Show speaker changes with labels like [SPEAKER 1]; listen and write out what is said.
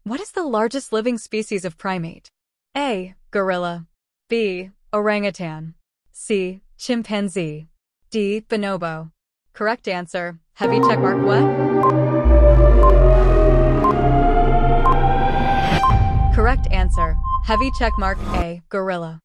[SPEAKER 1] What is the largest living species of primate? A. Gorilla. B. Orangutan. C. Chimpanzee. D. Bonobo. Correct answer. Heavy check mark what? Correct answer. Heavy check mark A. Gorilla.